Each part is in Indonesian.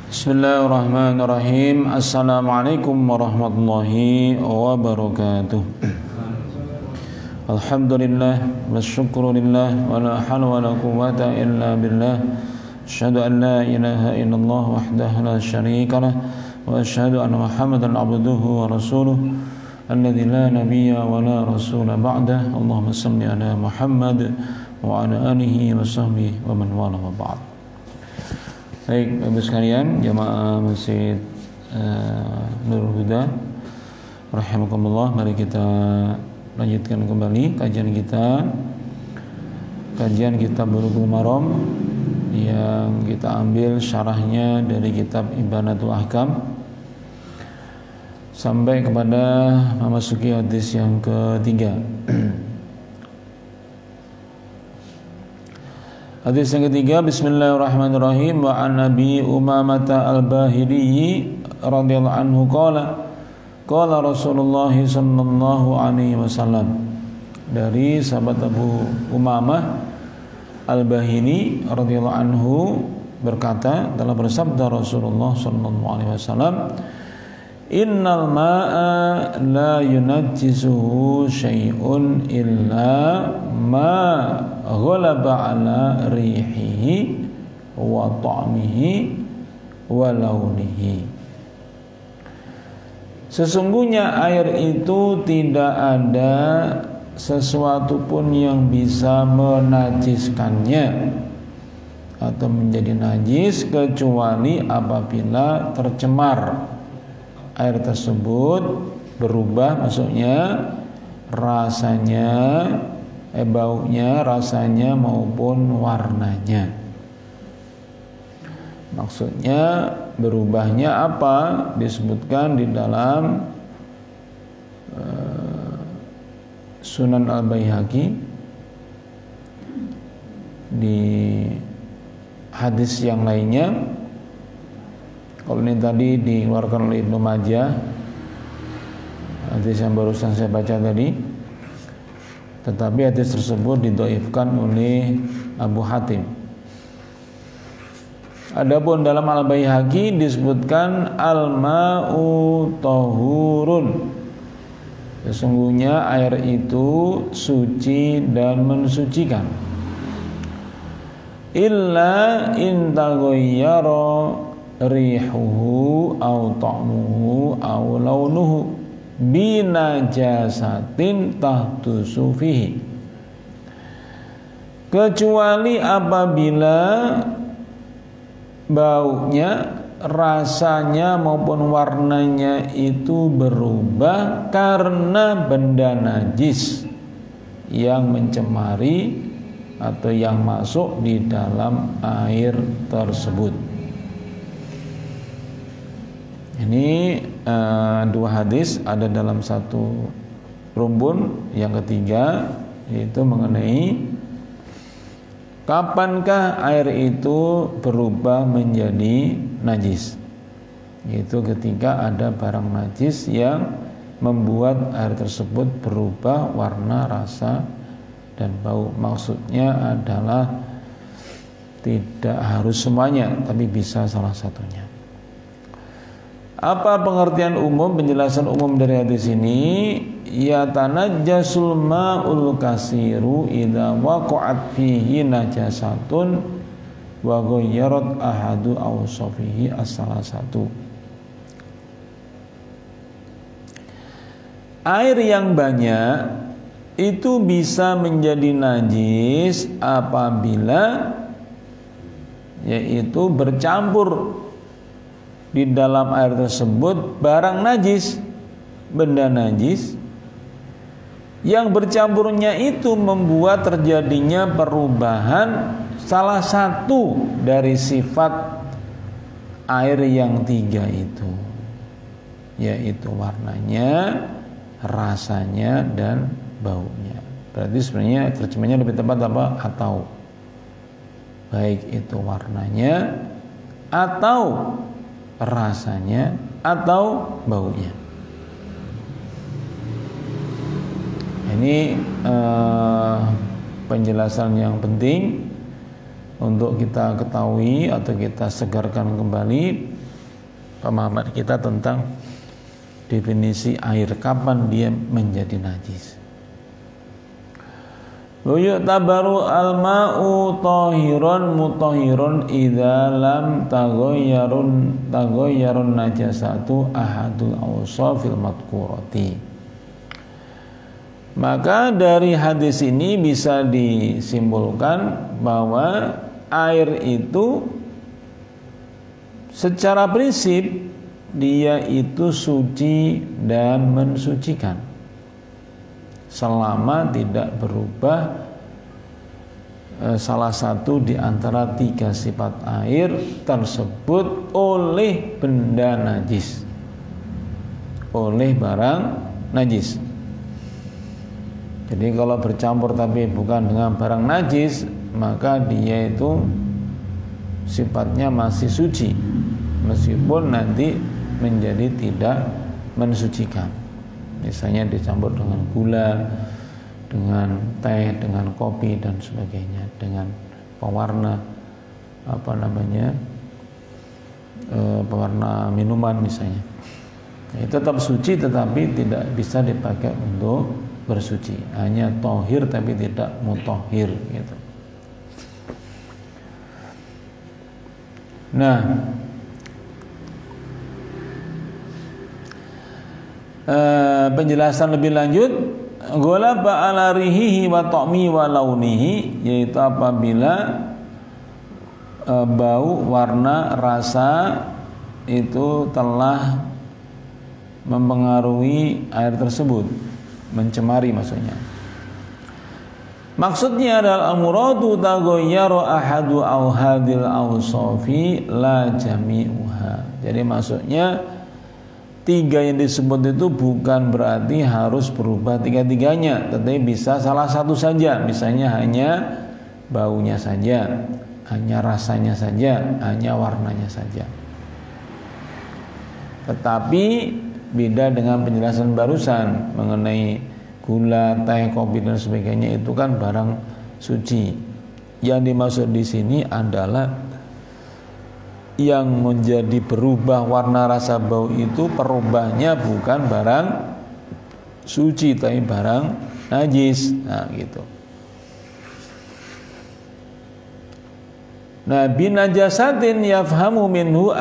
Bismillahirrahmanirrahim. Assalamualaikum warahmatullahi wabarakatuh. Alhamdulillah wassyukrulillah wala hawla wala quwwata illa billah. Asyhadu an la ilaha illallah wahdahu la syarika lah wa asyhadu anna Muhammadan abduhu wa rasuluh alladzi la nabiyya wa la rasula ba'dah. Allahumma shalli ala Muhammad wa ala alihi wa sahbihi wa man wala wa ba'd. Baik, Bapak sekalian, jamaah Masjid Nurul Huda rahimakumullah, mari kita lanjutkan kembali kajian kita Bulughul Maram yang kita ambil syarahnya dari kitab Ibanatul Ahkam sampai kepada memasuki hadis yang ketiga. Hadis yang ketiga, bismillahirrahmanirrahim. Wa an Abi Umamah al-Bahili radhiyallahu anhu qala Rasulullah sallallahu alaihi wasallam. Dari sahabat Abu Umamah al-Bahili radhiyallahu anhu berkata, telah bersabda Rasulullah sallallahu alaihi wasallam, innal ma'a la yunajjisuhu syai'un illa ma ghalaba ala rihihi wa ta'mihi wa launihi. Sesungguhnya air itu tidak ada sesuatu pun yang bisa menajiskannya atau menjadi najis kecuali apabila tercemar. Air tersebut berubah, maksudnya rasanya, baunya, rasanya maupun warnanya. Maksudnya berubahnya apa? Disebutkan di dalam Sunan Al-Baihaqi di hadis yang lainnya. Kalau ini tadi dikeluarkan oleh Ibnu Majah, hadis yang barusan saya baca tadi, tetapi hadis tersebut didhaifkan oleh Abu Hatim. Adapun dalam Al-Baihaqi disebutkan al-ma'u tahurun, sesungguhnya air itu suci dan mensucikan, illa in taghayyara rihuhu au ta'muhu au launuhu binajasatin tahdusu fihi, kecuali apabila baunya, rasanya maupun warnanya itu berubah karena benda najis yang mencemari atau yang masuk di dalam air tersebut. Ini dua hadis ada dalam satu rumpun. Yang ketiga yaitu mengenai kapankah air itu berubah menjadi najis, yaitu ketika ada barang najis yang membuat air tersebut berubah warna, rasa, dan bau. Maksudnya adalah tidak harus semuanya, tapi bisa salah satunya. Apa pengertian umum, penjelasan umum dari hadis ini? Ya tanajjasul ma'ul kasiru idza waqa'at fihi najasatun wa ghayyarat ahadu awsafihi as-salasatu. Air yang banyak itu bisa menjadi najis apabila yaitu bercampur di dalam air tersebut barang najis, benda najis yang bercampurnya itu membuat terjadinya perubahan salah satu dari sifat air yang tiga itu, yaitu warnanya, rasanya, dan baunya. Berarti sebenarnya terjemahnya lebih tepat apa? Atau baik itu warnanya atau rasanya atau baunya. Ini penjelasan yang penting untuk kita ketahui atau kita segarkan kembali pemahaman kita tentang definisi air, kapan dia menjadi najis. Yu'tabaru al-ma'u tahiran mutahhiran idza lam taghayyarun najasatu ahadul awsafil madhkurati. Maka dari hadis ini bisa disimpulkan bahwa air itu secara prinsip dia itu suci dan mensucikan selama tidak berubah salah satu di antara 3 sifat air tersebut oleh benda najis, oleh barang najis. Jadi kalau bercampur tapi bukan dengan barang najis, maka dia itu sifatnya masih suci meskipun nanti menjadi tidak mensucikan. Misalnya dicampur dengan gula, dengan teh, dengan kopi dan sebagainya, dengan pewarna pewarna minuman misalnya. Tetap suci tetapi tidak bisa dipakai untuk bersuci, hanya tohir tapi tidak mutahhir gitu. Nah, penjelasan lebih lanjut, ghalaba ala rihihi wa ta'mi wa launihi, yaitu apabila bau, warna, rasa itu telah mempengaruhi air tersebut, mencemari maksudnya. Maksudnya adalah al-muradu taghayyaru ahadu auhadil awsafi la jami'uha. Jadi maksudnya 3 yang disebut itu bukan berarti harus berubah 3-3-nya, tetapi bisa salah satu saja. Misalnya hanya baunya saja, hanya rasanya saja, hanya warnanya saja. Tetapi beda dengan penjelasan barusan mengenai gula, teh, kopi dan sebagainya, itu kan barang suci. Yang dimaksud di sini adalah yang menjadi berubah warna, rasa, bau itu perubahnya bukan barang suci tapi barang najis. Nah, gitu. Nah, binajasatin yufhamu minhu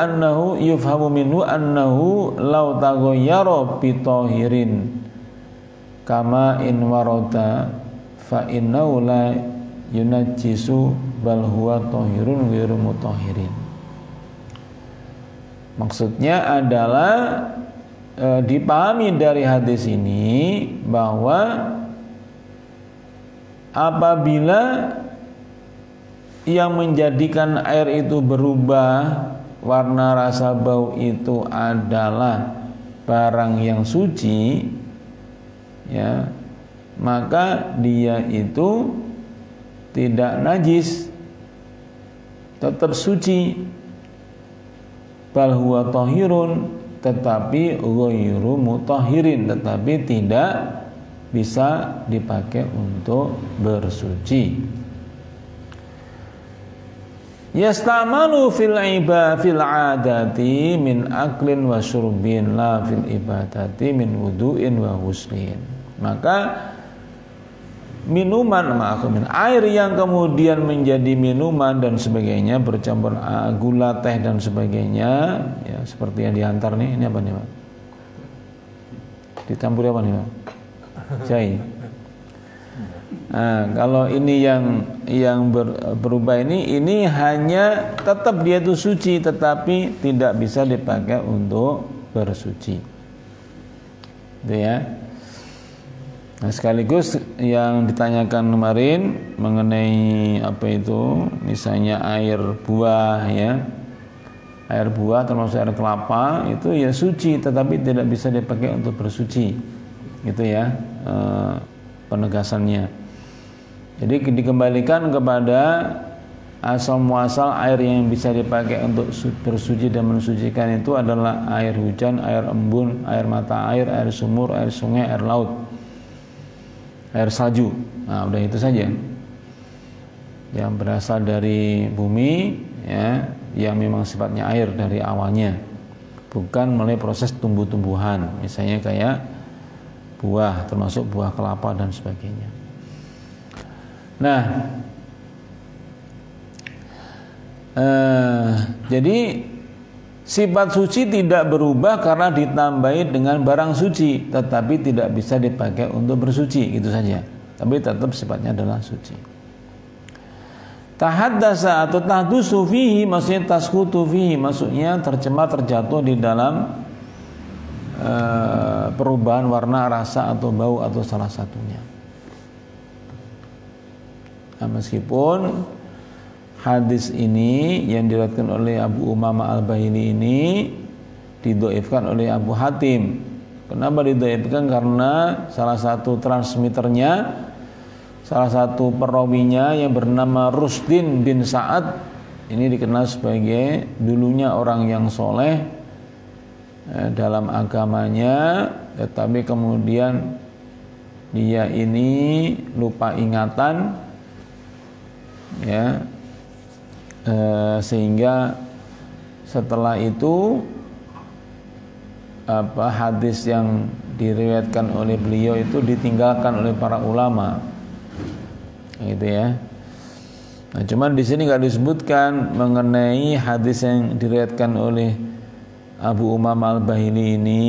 annahu law taghayyara bi tahirin kama in warada fa innahu la yunajjisu bal huwa tahirun ghairu mutahhirin. Maksudnya adalah dipahami dari hadis ini bahwa apabila yang menjadikan air itu berubah warna, rasa, bau itu adalah barang yang suci, ya, maka dia itu tidak najis, tetap suci. Bal huwa tahirun, tetapi ghairu mutahhirin, tetapi tidak bisa dipakai untuk bersuci. Yastamalu fil adati min aklin wa syurbin la fil ibadati min wudu'in wa huslin. Maka minuman, air yang kemudian menjadi minuman dan sebagainya, bercampur gula, teh dan sebagainya, ya seperti yang diantar nih, ini apa nih Pak? Dicampur apa nih Pak? Jahe. Nah, kalau ini yang berubah ini hanya tetap dia itu suci tetapi tidak bisa dipakai untuk bersuci. Itu ya. Nah, sekaligus yang ditanyakan kemarin mengenai apa itu, misalnya air buah, ya, air buah termasuk air kelapa itu ya suci tetapi tidak bisa dipakai untuk bersuci, gitu ya, penegasannya. Jadi dikembalikan kepada asal muasal air yang bisa dipakai untuk bersuci dan mensucikan itu adalah air hujan, air embun, air mata air sumur, air sungai, air laut, air salju. Nah, udah itu saja. yang berasal dari bumi, ya, yang memang sifatnya air dari awalnya, bukan melalui proses tumbuh-tumbuhan, misalnya kayak buah, termasuk buah kelapa dan sebagainya. Nah, jadi sifat suci tidak berubah karena ditambahi dengan barang suci, tetapi tidak bisa dipakai untuk bersuci, gitu saja. Tapi tetap sifatnya adalah suci. Tahaddasa atau tahdusu fihi, maksudnya tasqutu fihi, maksudnya tercemar, terjatuh di dalam perubahan warna, rasa atau bau atau salah satunya. Nah, meskipun hadis ini yang diriwayatkan oleh Abu Umamah Al-Bahili ini didhaifkan oleh Abu Hatim. Kenapa didhaifkan? Karena salah satu transmiternya, salah satu perawinya yang bernama Rusdin bin Sa'ad, ini dikenal sebagai dulunya orang yang soleh dalam agamanya, tetapi kemudian dia ini lupa ingatan, ya, sehingga setelah itu hadis yang diriwayatkan oleh beliau itu ditinggalkan oleh para ulama, gitu ya. Nah, cuman di sini nggak disebutkan mengenai hadis yang diriwayatkan oleh Abu Umamah Al-Bahili ini,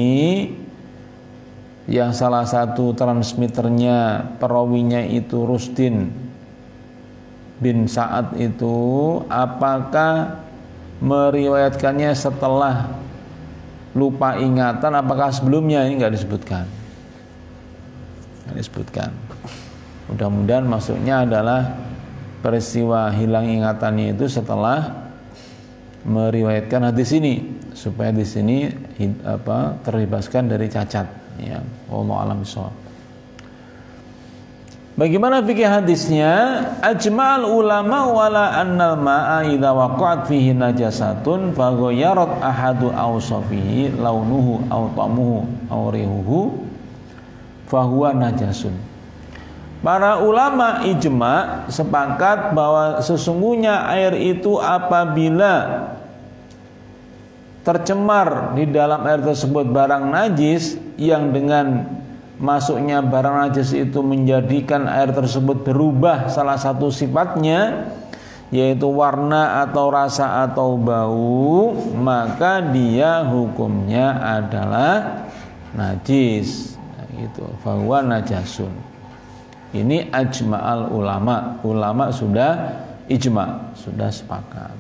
yang salah satu transmiternya, perawinya itu Rusdin bin Sa'ad itu, apakah meriwayatkannya setelah lupa ingatan, apakah sebelumnya, ini nggak disebutkan. Nggak disebutkan. Mudah-mudahan maksudnya adalah peristiwa hilang ingatannya itu setelah meriwayatkan hadis ini, supaya di sini terbebaskan dari cacat, ya. Wallahu a'lam bishawab. Bagaimana fikih hadisnya? Ajma'al ulama wala annal ma'a idza waqa'at fihi najasatun fa ghayyarat ahadu awsafihi launuhu aw ta'muhu aw rihuhu fa huwa najasun. Para ulama ijma sepakat bahwa sesungguhnya air itu apabila tercemar di dalam air tersebut barang najis, yang dengan masuknya barang najis itu menjadikan air tersebut berubah salah satu sifatnya, yaitu warna atau rasa atau bau, maka dia hukumnya adalah najis, gitu. Fahuwa najasun. Ini ajma'al ulama. Ulama sudah ijma, sudah sepakat.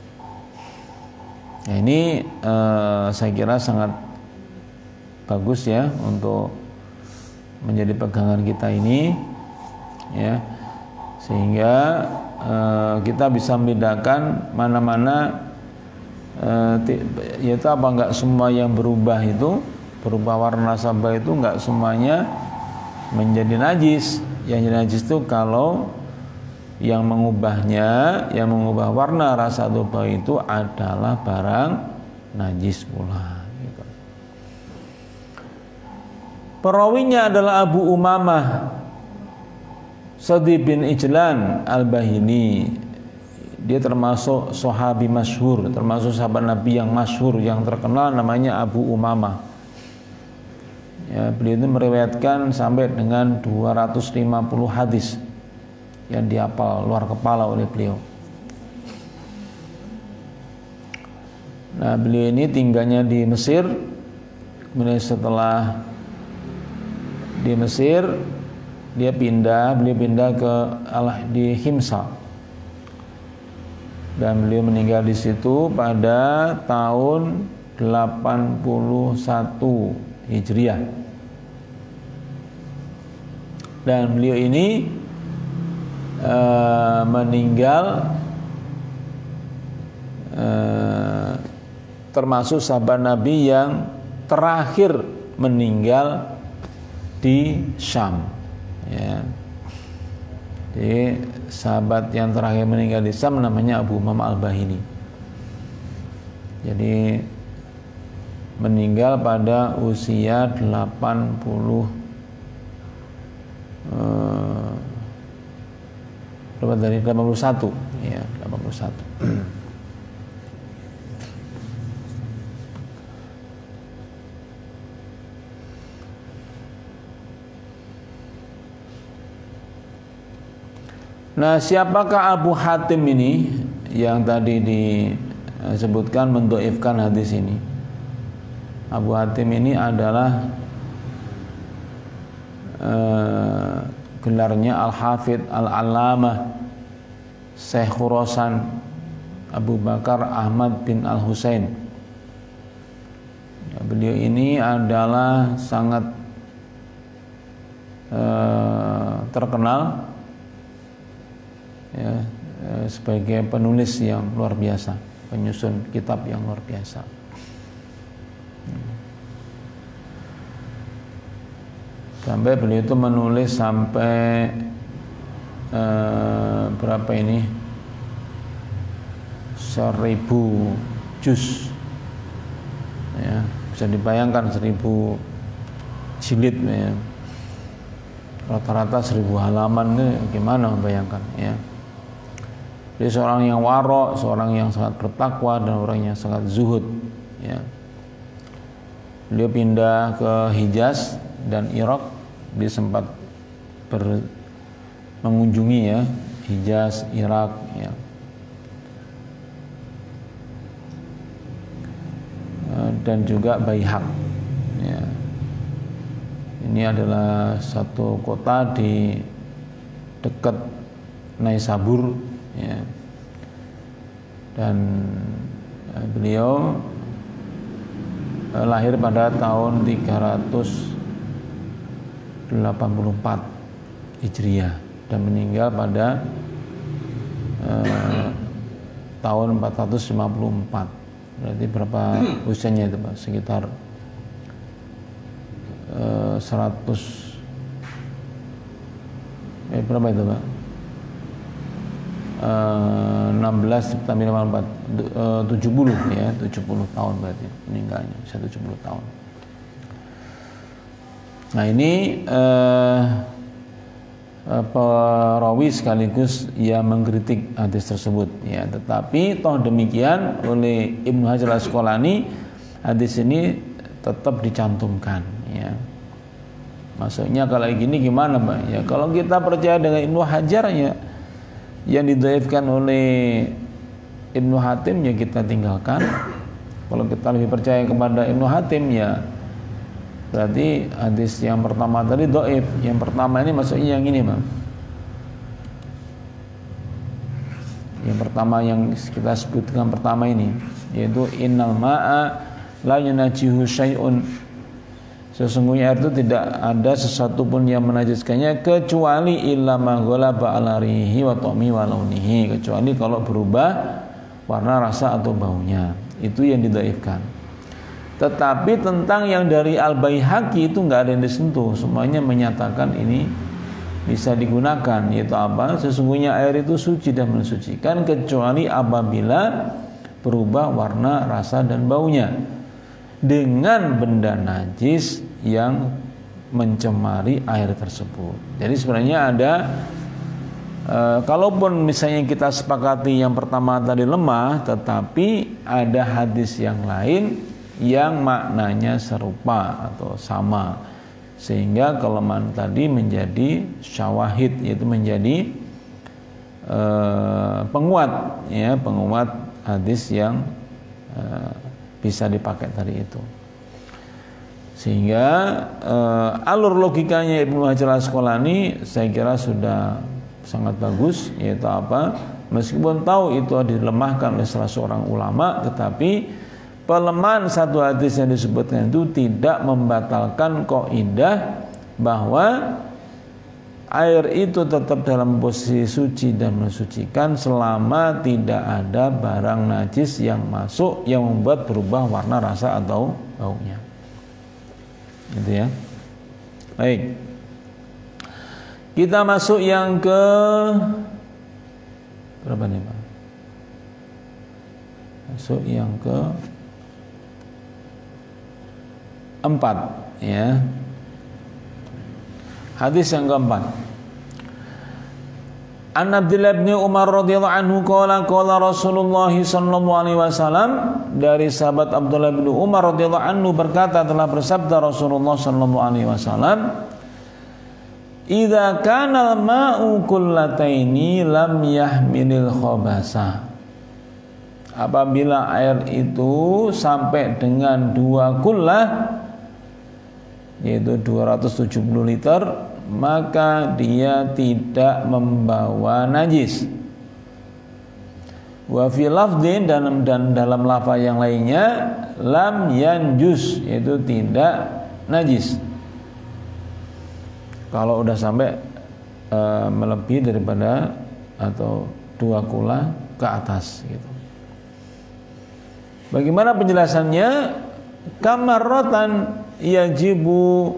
Nah, ini saya kira sangat bagus ya untuk menjadi pegangan kita ini, ya, sehingga kita bisa membedakan mana-mana, yaitu apa, enggak semua yang berubah itu, berubah warna sabah itu enggak semuanya menjadi najis. Yang najis itu kalau yang mengubahnya, yang mengubah warna, rasa atau bau itu adalah barang najis pula, gitu. Perawinya adalah Abu Umamah Sadi bin Ijlan Al-Bahili. Dia termasuk sahabi masyhur, termasuk sahabat Nabi yang masyhur, yang terkenal, namanya Abu Umamah. Ya, beliau itu meriwayatkan sampai dengan 250 hadis yang dihafal luar kepala oleh beliau. Nah, beliau ini tinggalnya di Mesir. Kemudian setelah di Mesir, beliau pindah ke di Himsa, dan beliau meninggal di situ pada tahun 81 Hijriah. Dan beliau ini meninggal termasuk sahabat Nabi yang terakhir meninggal di Syam, ya. Jadi sahabat yang terakhir meninggal di Syam namanya Abu Umamah Al-Bahili. Jadi meninggal pada usia 85 berapa dari 81 ya, 81. Nah, siapakah Abu Hatim ini yang tadi disebutkan mendhaifkan hadis ini? Abu Hatim ini adalah gelarnya Al-Hafidh Al-Allamah Syekh Khurasan Abu Bakar Ahmad bin Al-Husain. Beliau ini adalah sangat terkenal ya, sebagai penulis yang luar biasa, penyusun kitab yang luar biasa. Sampai beliau itu menulis sampai berapa ini, 1000 juz ya, bisa dibayangkan 1000 jilid ya. Rata-rata 1000 halaman itu gimana membayangkan ya. Dia seorang yang warok, seorang yang sangat bertakwa dan orang yang sangat zuhud ya. Beliau pindah ke Hijaz dan Irak. Dia sempat mengunjungi ya Hijaz, Irak ya. Dan juga Baihaq ya. Ini adalah satu kota di dekat Naisabur ya. Dan beliau lahir pada tahun 384 Hijriah dan meninggal pada tahun 454. Berarti berapa usianya itu Pak? Sekitar 100 berapa itu Pak? 16 tambah 54 70 ya, 70 tahun berarti meninggalnya, bisa 70 tahun. Nah ini perawi sekaligus ia mengkritik hadis tersebut ya, tetapi toh demikian oleh Ibnu Hajar Al-Asqalani hadis ini tetap dicantumkan ya. Maksudnya kalau gini gimana Pak? Ya kalau kita percaya dengan Ibnu Hajar ya, yang didhaifkan oleh Ibnu Hatim ya kita tinggalkan. Kalau kita lebih percaya kepada Ibnu Hatim ya berarti hadis yang pertama tadi dhaif. Yang pertama ini maksudnya yang ini Bang. Yang pertama yang kita sebutkan pertama ini yaitu innal ma'a la yunajihu syai'un. Sesungguhnya air itu tidak ada sesuatu pun yang menajiskannya kecuali illa ma ghalaba ala rihi wa ta'mi wa launihi, kecuali kalau berubah warna, rasa atau baunya. Itu yang didhaifkan. Tetapi tentang yang dari Al-Baihaqi itu enggak ada yang disentuh, semuanya menyatakan ini bisa digunakan, yaitu apa? Sesungguhnya air itu suci dan mensucikan kecuali apabila berubah warna, rasa dan baunya dengan benda najis yang mencemari air tersebut. Jadi sebenarnya ada kalaupun misalnya kita sepakati yang pertama tadi lemah, tetapi ada hadis yang lain yang maknanya serupa atau sama, sehingga kelemahan tadi menjadi syawahid, yaitu menjadi penguat ya, penguat hadis yang bisa dipakai tadi itu. Sehingga alur logikanya Ibnu Hajar Al-Asqalani saya kira sudah sangat bagus, yaitu apa? Meskipun tahu itu dilemahkan oleh salah seorang ulama, tetapi pelemahan satu hadis yang disebutkan itu tidak membatalkan kaidah bahwa air itu tetap dalam posisi suci dan mensucikan selama tidak ada barang najis yang masuk yang membuat berubah warna, rasa atau baunya. Gitu ya. Baik. Kita masuk yang ke berapa nih Pak? Masuk yang ke 4 ya. Hadis yang keempat. An Abdullah bin Umar radhiyallahu anhu qala Rasulullah sallallahu alaihi wasallam, dari sahabat Abdullah bin Umar radhiyallahu anhu berkata, telah bersabda Rasulullah sallallahu alaihi wasallam, idza kana al-ma'u kullataini lam yahmilil khabasa. Apabila air itu sampai dengan 2 kullah, yaitu 270 liter, maka dia tidak membawa najis. Wa fi lafdhin, dan dalam lafaz yang lainnya, lam yanjus, yaitu tidak najis. Kalau udah sampai melebihi daripada atau 2 kula ke atas gitu. Bagaimana penjelasannya? Kamarrotan yajibu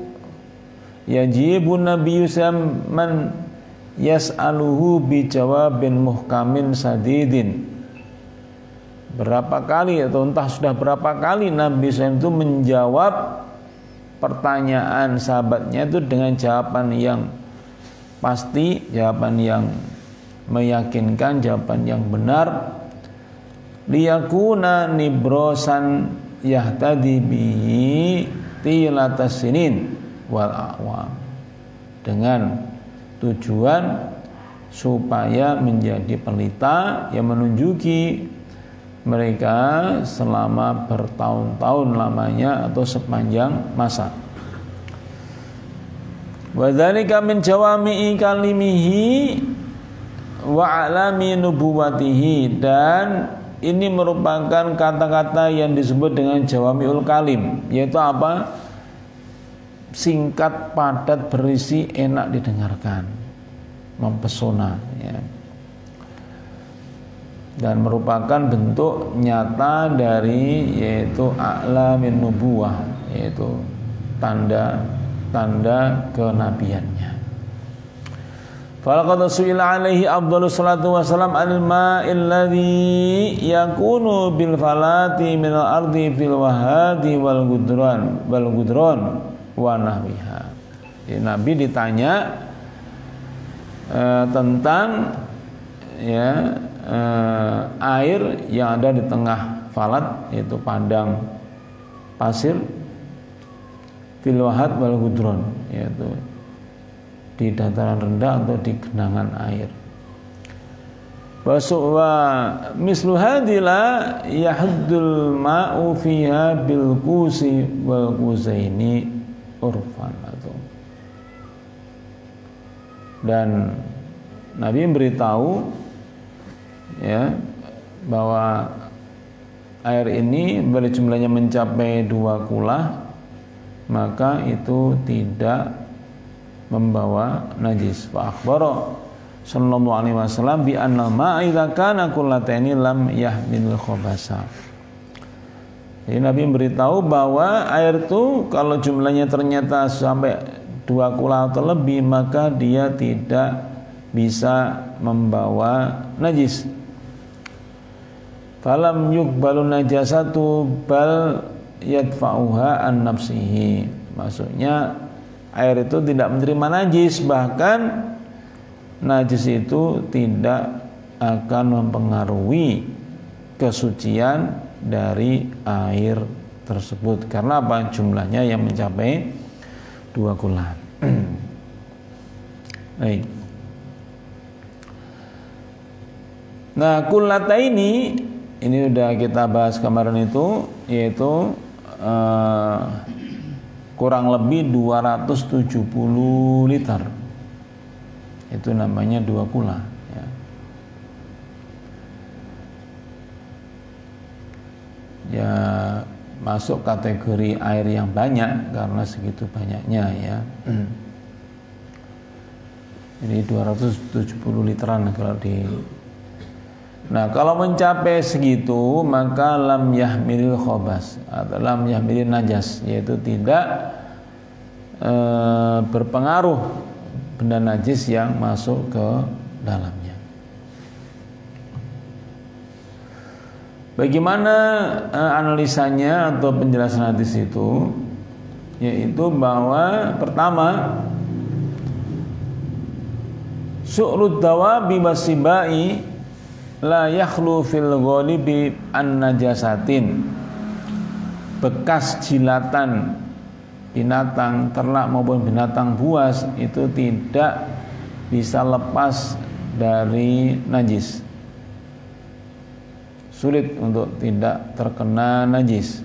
Nabi Yusam man yas'aluhu bijawabin muhkamin sadidin. Berapa kali atau entah sudah berapa kali Nabi SAW itu menjawab pertanyaan sahabatnya itu dengan jawaban yang pasti, jawaban yang meyakinkan, jawaban yang benar. Liyakuna nibrosan yahtadi bihi tilatas sinin wal a'wam, dengan tujuan supaya menjadi pelita yang menunjuki mereka selama bertahun-tahun lamanya atau sepanjang masa. Wa dzalika min jawami'i kalimihi wa alami nubuwatihi, dan ini merupakan kata-kata yang disebut dengan jawami'ul kalim, yaitu apa? Singkat, padat, berisi, enak didengarkan, mempesona ya. Dan merupakan bentuk nyata dari yaitu a'lamin nubuwah, yaitu tanda-tanda kenabiannya. Falaqad su'ila alaihi afdhalus salatu wassalam anil ma'il ladzi yakunu bil falati minal ardi fil wahadi wal gudron wa nahwiha. Jadi Nabi ditanya tentang ya air yang ada di tengah falat, yaitu padang pasir, fil wahad wal gudron, yaitu di dataran rendah atau di genangan air. Wa mislu hadila yahdul ma'u fiha bil kusi wal kuzaini urfan. Dan Nabi memberitahu ya bahwa air ini bila jumlahnya mencapai 2 kulah, maka itu tidak membawa najis. Fa akhbara sallallahu alaihi wasallam bi anna ma'a idza kana kullataini lam yahmil khabasa. Jadi Nabi memberitahu bahwa air itu kalau jumlahnya ternyata sampai 2 kula atau lebih, maka dia tidak bisa membawa najis. Falam yuqbalu najasatu bal yadfa'uha an nafsihi. Maksudnya air itu tidak menerima najis, bahkan najis itu tidak akan mempengaruhi kesucian dari air tersebut. Karena apa? Jumlahnya yang mencapai 2 kula. Baik. Nah, kullata ini udah kita bahas kemarin itu, yaitu kurang lebih 270 liter. Itu namanya 2 kula ya. Ya masuk kategori air yang banyak karena segitu banyaknya ya. Jadi 270 literan kalau di. Nah, kalau mencapai segitu maka lam yahmilil khabas atau lam yahmilil najas, yaitu tidak berpengaruh benda najis yang masuk ke dalamnya. Bagaimana analisanya atau penjelasan hadis itu? Yaitu bahwa pertama, Su'rud dawabi wasibai la yakhlu fil ghalibi an najasatin. Bekas jilatan binatang ternak maupun binatang buas itu tidak bisa lepas dari najis. Sulit untuk tidak terkena najis.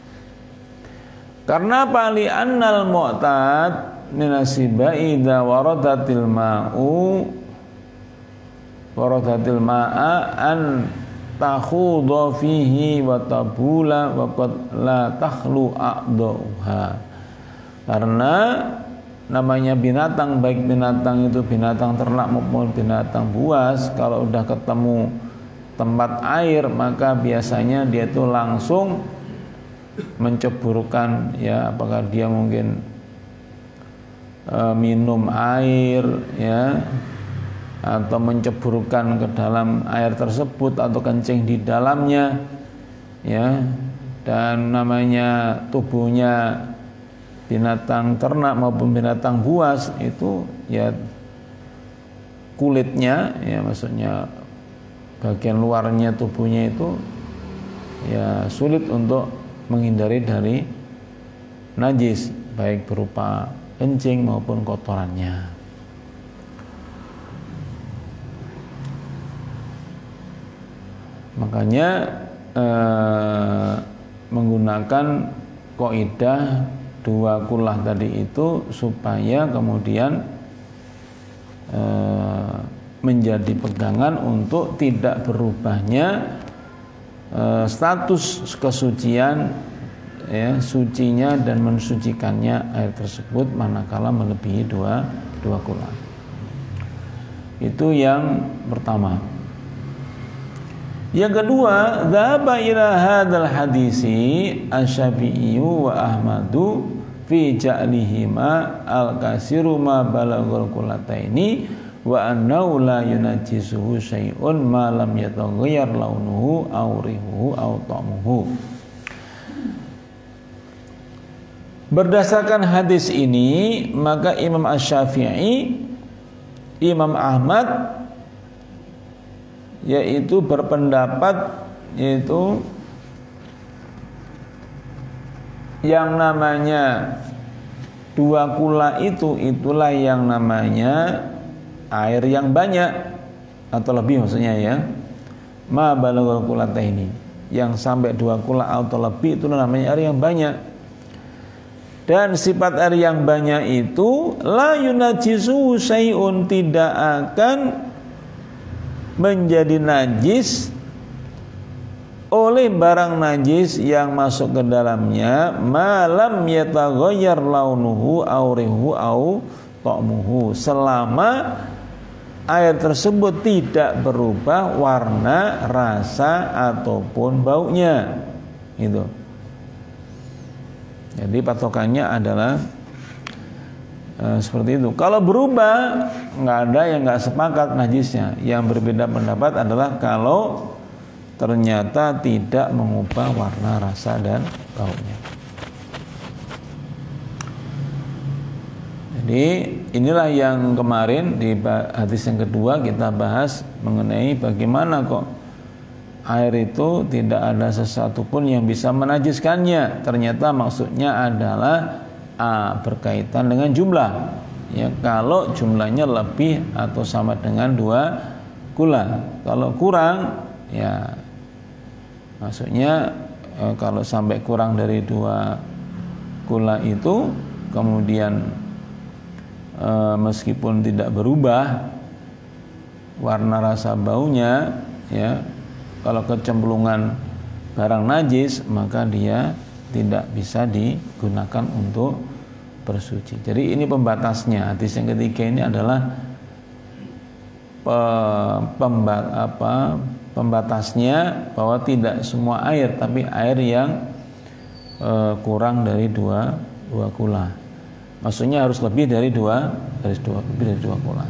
Karena pali annal mu'tad minasibai idza waradatil ma'a an takhudha fihi wa tabula wa qad la takhlu a'dauha. Karena namanya binatang, baik binatang itu binatang ternak maupun binatang buas, kalau udah ketemu tempat air maka biasanya dia itu langsung menceburkan, ya, apakah dia mungkin minum air, ya, atau menceburkan ke dalam air tersebut atau kencing di dalamnya, ya. Dan namanya tubuhnya binatang ternak maupun binatang buas itu, ya, kulitnya, ya, maksudnya bagian luarnya tubuhnya itu, ya, sulit untuk menghindari dari najis, baik berupa kencing maupun kotorannya. Makanya menggunakan kaidah dua kulah tadi itu supaya kemudian menjadi pegangan untuk tidak berubahnya status kesucian, ya, sucinya dan mensucikannya air tersebut manakala melebihi dua kulah. Itu yang pertama. Yang kedua, dzaba ila hadzal hadisi asy-Syafi'i wa Ahmadu fi ja'lihima al-kasiru ma balaghul qulataini wa annahu la yunajjisuhu syai'un ma lam yataghayyar launuhu aw rihuhu aw ta'muhu. Berdasarkan hadis ini, maka Imam Asy-Syafi'i, Imam Ahmad yaitu berpendapat, yaitu yang namanya dua kula itu, itulah yang namanya air yang banyak atau lebih, maksudnya, ya, ma balaghul qulataini, yang sampai dua kula atau lebih itu namanya air yang banyak. Dan sifat air yang banyak itu la yunajisu syai'un, tidak akan menjadi najis oleh barang najis yang masuk ke dalamnya, malam yataghayyar launuhu aw rihuhu aw ta'muhu, selama air tersebut tidak berubah warna, rasa ataupun baunya. Gitu. Jadi patokannya adalah seperti itu. Kalau berubah, nggak ada yang nggak sepakat najisnya. Yang berbeda pendapat adalah kalau ternyata tidak mengubah warna, rasa dan baunya. Jadi inilah yang kemarin di hadis yang kedua kita bahas mengenai bagaimana kok air itu tidak ada sesuatu pun yang bisa menajiskannya. Ternyata maksudnya adalah berkaitan dengan jumlah, ya, kalau jumlahnya lebih atau sama dengan dua kula. Kalau kurang, ya, maksudnya kalau sampai kurang dari dua kula itu, kemudian meskipun tidak berubah warna, rasa, baunya, ya, kalau kecemplungan barang najis maka dia tidak bisa digunakan untuk bersuci. Jadi ini pembatasnya. Hadis yang ketiga ini adalah pembatasnya, bahwa tidak semua air, tapi air yang kurang dari dua kula. Maksudnya harus lebih dari dua kula.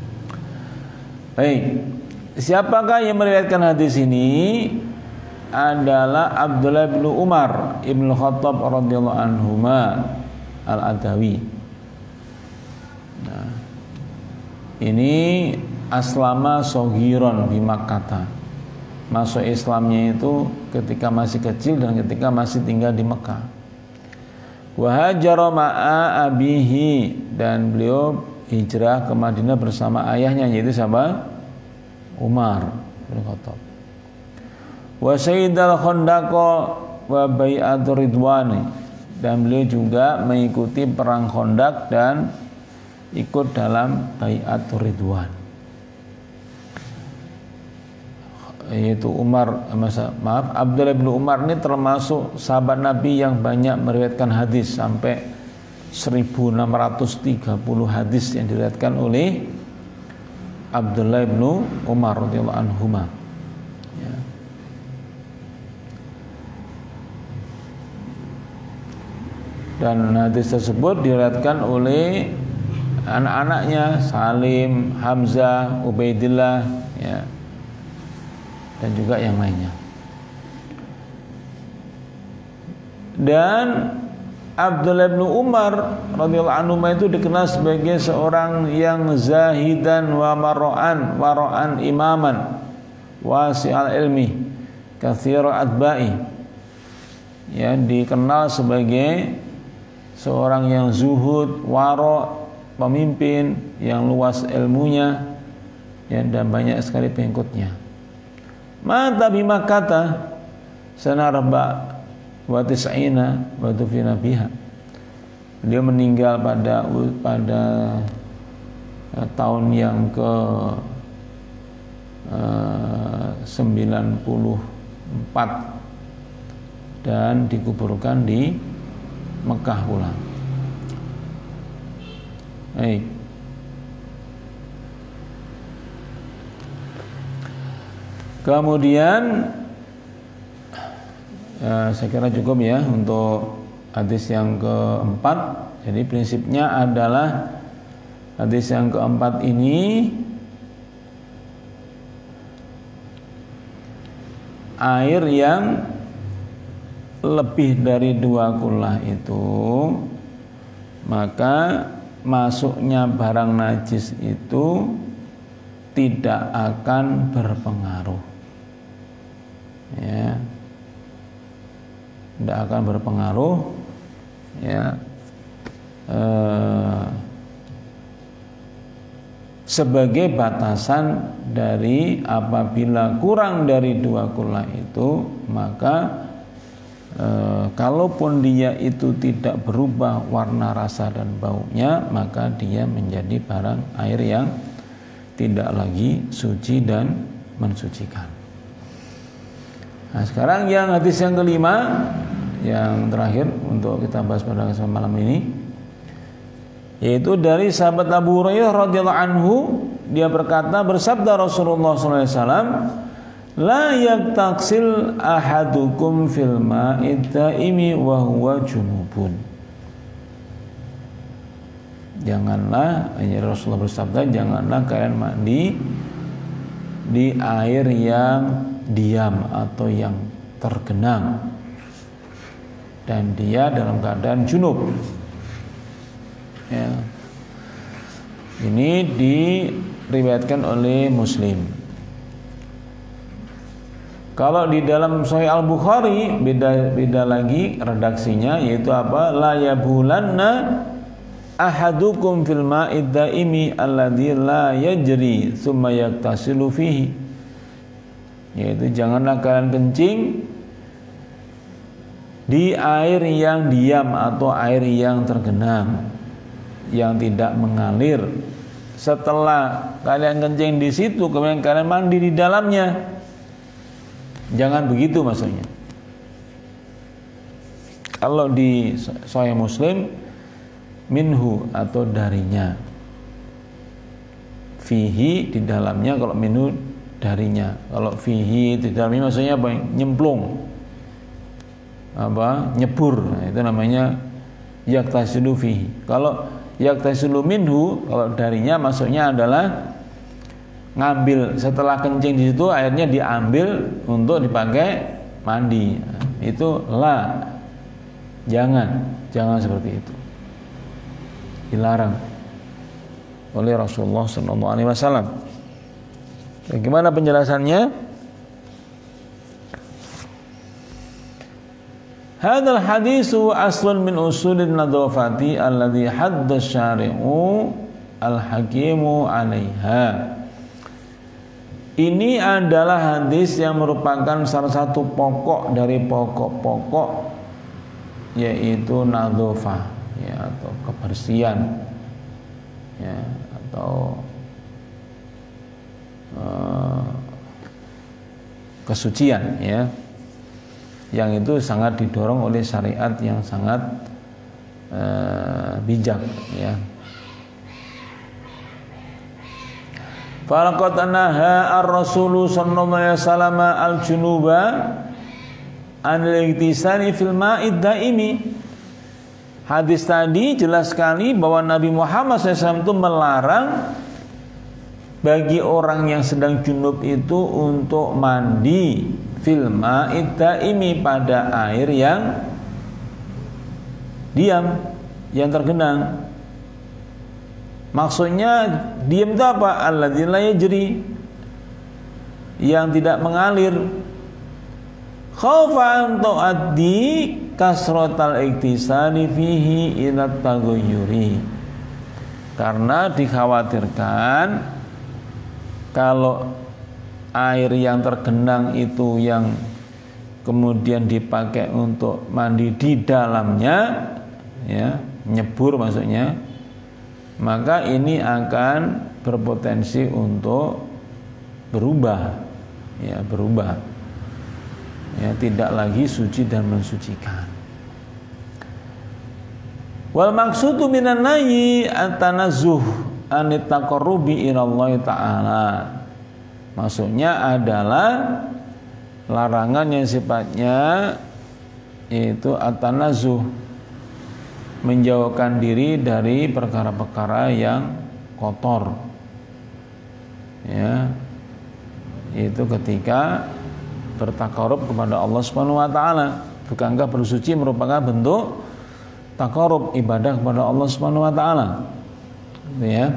Baik. Siapakah yang meriwayatkan hadis ini? Adalah Abdullah bin Umar ibn Khattab radhiyallahu anhuma al-Adawi. Nah, ini aslama sogiron di Makkah. Masuk Islamnya itu ketika masih kecil dan ketika masih tinggal di Mekah. Wa hajara ma'a abihi, dan beliau hijrah ke Madinah bersama ayahnya, yaitu siapa? Umar bin Khattab. Wa sayyidal khandaqa wa bai'atur ridwani, dan beliau juga mengikuti perang Khandaq dan ikut dalam bai'atur ridwan, yaitu Abdullah bin Umar ini termasuk sahabat Nabi yang banyak meriwayatkan hadis, sampai 1630 hadis yang diriwayatkan oleh Abdullah bin Umar radhiyallahu anhuma. Ya. Dan hadis tersebut diriwayatkan oleh anak-anaknya Salim, Hamzah, Ubaidillah, ya, dan juga yang lainnya. Dan Abdullah bin Umar radhiyallahu anhu itu dikenal sebagai seorang yang zahidan wa wara'an imaman wasi'al ilmi katsir atba'i, ya, dikenal sebagai seorang yang zuhud, wara', pemimpin yang luas ilmunya, ya, dan banyak sekali pengikutnya. Mata bima kata sanarba wa tis'ina wa dufina biha. Dia meninggal pada tahun yang ke 94 dan dikuburkan di Mekah pula. Baik. Kemudian saya kira cukup ya untuk hadis yang keempat. Jadi prinsipnya adalah hadis yang keempat ini air yang lebih dari 2 kullah itu, maka masuknya barang najis itu tidak akan berpengaruh, ya, tidak akan berpengaruh, ya, sebagai batasan dari apabila kurang dari 2 kullah itu, maka kalaupun dia itu tidak berubah warna, rasa dan baunya, maka dia menjadi barang air yang tidak lagi suci dan mensucikan. Nah, sekarang yang hadis yang kelima, yang terakhir untuk kita bahas pada kesempatan malam ini, yaitu dari sahabat Abu Hurairah radhiyallahu anhu. Dia berkata, bersabda Rasulullah SAW, la yaktaksil ahadukum fil ma'id daimi wa huwa junubun. Janganlah, Rasulullah bersabda, janganlah kalian mandi di air yang diam atau yang tergenang dan dia dalam keadaan junub, ya. Ini diriwayatkan oleh Muslim. Kalau di dalam Sahih Al-Bukhari beda lagi redaksinya, yaitu apa? La yabulanna ahadukum fil ma'id daimi alladzi la yajri tsumma yaktasilu fihi. Yaitu janganlah kalian kencing di air yang diam atau air yang tergenang, yang tidak mengalir. Setelah kalian kencing di situ, kemudian kalian mandi di dalamnya. Jangan begitu maksudnya. Kalau di Sahih Muslim, minhu atau darinya, fihi di dalamnya. Kalau minhu darinya, kalau fihi di dalamnya maksudnya apa? Nyemplung, apa? Nyebur. Nah, itu namanya yaktasilu fihi. Kalau yaktasilu minhu, kalau darinya maksudnya adalah ngambil setelah kencing di situ, airnya diambil untuk dipakai mandi. Nah, itu la, jangan seperti itu, dilarang. oleh Rasulullah sallallahu alaihi wasallam. Bagaimana penjelasannya? Hadzal hadisu aslun min usulin nadhafati alladhi hadda syari'u al-hakimu 'alaiha. Ini adalah hadis yang merupakan salah satu pokok dari pokok-pokok, yaitu nadhafah, ya, atau kebersihan, ya, atau kesucian, ya, yang itu sangat didorong oleh syariat yang sangat bijak, ya. Falaqad naha ar-rasulu sallallahu alaihi wasallam al-junuba an-iktisani fil ma'id daimi. Hadis tadi jelas sekali bahwa Nabi Muhammad SAW itu melarang bagi orang yang sedang junub itu untuk mandi fil ma'id daimi, pada air yang diam, yang tergenang. Maksudnya diam itu apa? Alladzi la yajri, yang tidak mengalir. Khaufa an tu'addi kasratal iktisali fihi ila taghayyuri, karena dikhawatirkan kalau air yang tergenang itu yang kemudian dipakai untuk mandi di dalamnya, ya, nyebur maksudnya, maka ini akan berpotensi untuk berubah, ya, berubah, ya, tidak lagi suci dan mensucikan. Wal maqsudu minan nahyi at-tanazzuh an taqarrubi ila Allah taala. Maksudnya adalah larangan yang sifatnya itu at-tanazzuh, menjauhkan diri dari perkara-perkara yang kotor, ya, itu ketika bertakarub kepada Allah Subhanahu wa taala. Bukankah bersuci merupakan bentuk takarub, ibadah kepada Allah Subhanahu wa taala, ya.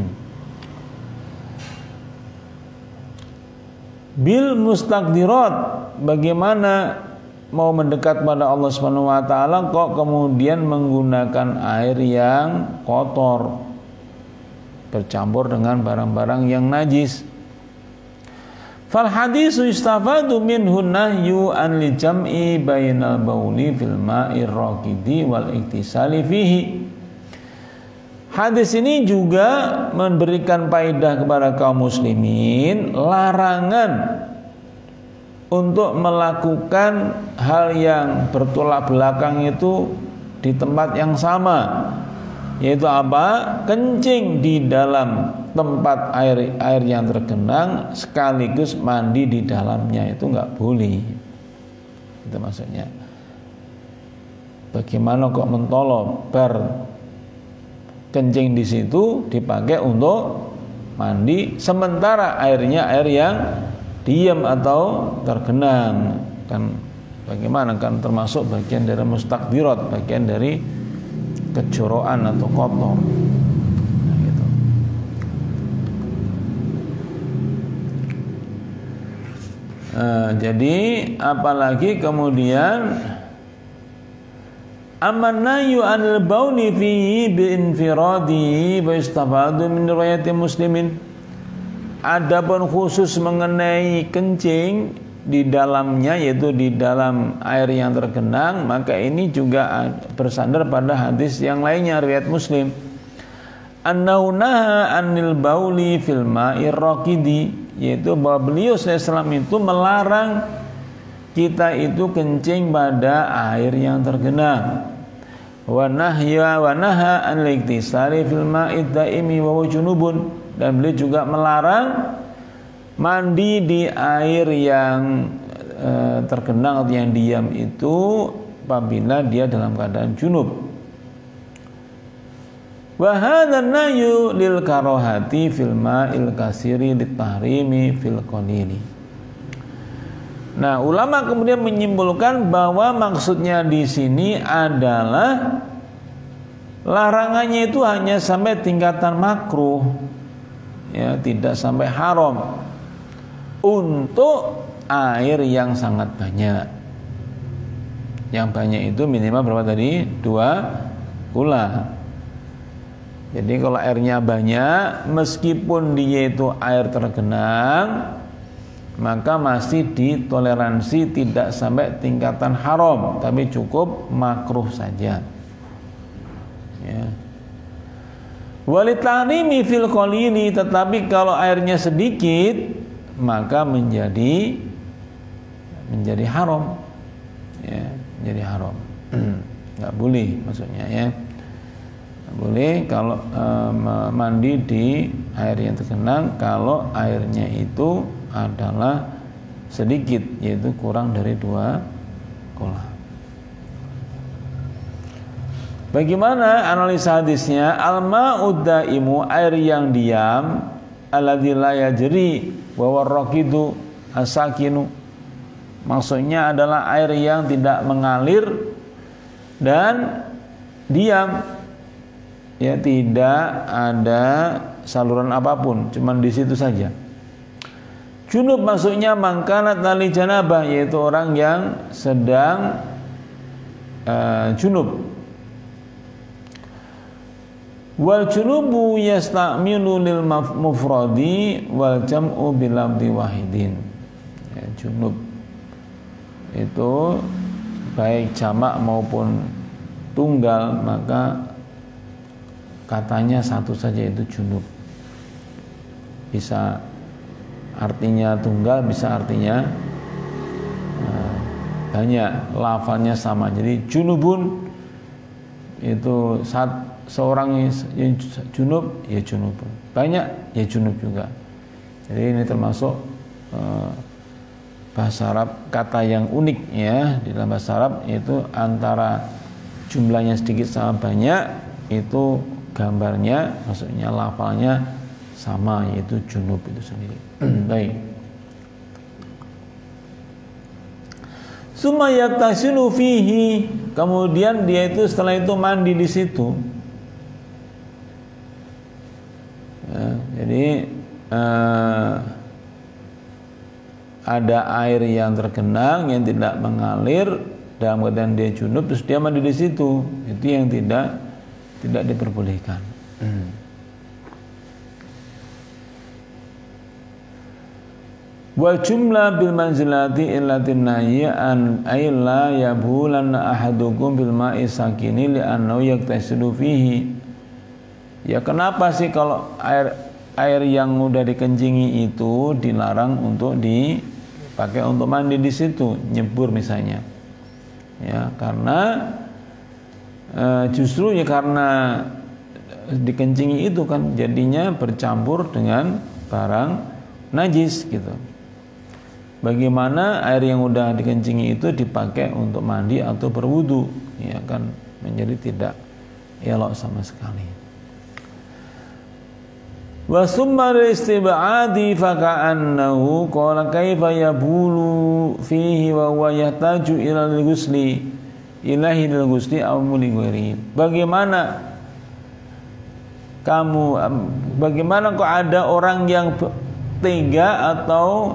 Bil mustaqdirat, bagaimana mau mendekat pada Allah Subhanahu wa taala kok kemudian menggunakan air yang kotor bercampur dengan barang-barang yang najis. Fal hadisu istafadu minhu nahyu an li jam'i bainal bauli fil ma'ir raqidi wal iktisali fihi. Hadis ini juga memberikan faedah kepada kaum muslimin, larangan untuk melakukan hal yang bertolak belakang itu di tempat yang sama, yaitu apa? Kencing di dalam tempat air yang tergenang sekaligus mandi di dalamnya, itu nggak boleh. Itu maksudnya. Bagaimana kok mentolo kencing di situ dipakai untuk mandi, sementara airnya air yang diam atau tergenang, kan bagaimana, kan termasuk bagian dari mustaqdirat, bagian dari kejoroan atau kotor, nah, gitu. Jadi apalagi kemudian amannayu anil bauli fihi bi infiradi wa istafadu min riwayati muslimin. Adapun khusus mengenai kencing di dalamnya, yaitu di dalam air yang tergenang, maka ini juga bersandar pada hadis yang lainnya riwayat Muslim. Annahu naha anil bauli fil ma'ir raqidi, yaitu bahwa beliau sallallahu itu melarang kita itu kencing pada air yang tergenang. Wa naha anil iktisari fil ma'id daimi wa junubun, dan beliau juga melarang mandi di air yang tergenang atau yang diam itu apabila dia dalam keadaan junub. Wa hadza nahyu lil karahati fil ma'il kasiri lit tahrimi fil qalili. Nah, ulama kemudian menyimpulkan bahwa maksudnya di sini adalah Larangannya itu hanya sampai tingkatan makruh, ya, tidak sampai haram untuk air yang sangat banyak. Yang banyak itu minimal berapa tadi? 2 kula. Jadi kalau airnya banyak, meskipun dia itu air tergenang, maka masih ditoleransi, tidak sampai tingkatan haram, tapi cukup makruh saja. Ya. Walitanimi fil qalili, tetapi kalau airnya sedikit maka menjadi haram. Ya, menjadi haram. Nggak boleh maksudnya, ya. Nggak boleh kalau mandi di air yang tergenang kalau airnya itu adalah sedikit, yaitu kurang dari 2 kula. Bagaimana analisa hadisnya? Al-ma'ud daimu, air yang diam, alladzi la yajri wa warraqidu asakinu. Maksudnya adalah air yang tidak mengalir dan diam. Ya, tidak ada saluran apapun, cuman di situ saja. Junub maksudnya mangkanat nali janabah, yaitu orang yang sedang junub. Wal junubu yasta'milu lil mufradi wal jam'u bil lafzi wahidin. Ya, junub itu baik jamak maupun tunggal, maka katanya satu saja, itu junub. Bisa artinya tunggal, bisa artinya banyak, lafalnya sama. Jadi junubun itu seorang yang junub, ya junub. Banyak, ya junub juga. Jadi ini termasuk bahasa Arab kata yang unik, ya. Di dalam bahasa Arab itu antara jumlahnya sedikit sama banyak, itu gambarnya, maksudnya lafalnya sama, yaitu junub itu sendiri. Baik. Summa yaktasilu fihi, kemudian dia itu setelah itu mandi di situ. Ya, jadi ada air yang tergenang yang tidak mengalir, dalam keadaan dia junub, terus dia mandi di situ, itu yang tidak diperbolehkan. Wa jumlah bil manzilati illatin nahyi an ay la yabhulanna ahadukum bil ma'i sakini li annahu yaktasilu fihi. Ya, kenapa sih kalau air yang udah dikencingi itu dilarang untuk dipakai untuk mandi di situ, nyebur misalnya. Ya, karena justru ya karena dikencingi itu kan jadinya bercampur dengan barang najis gitu. Bagaimana air yang udah dikencingi itu dipakai untuk mandi atau berwudu, ya kan menjadi tidak elok sama sekali. Wa summa istib'adi fa ka'annahu qala kaifa yabulu fihi wa huwa yahtaju ila al-ghusli ilahi al-ghusli aw mulighairi. Bagaimana kok ada orang yang tega atau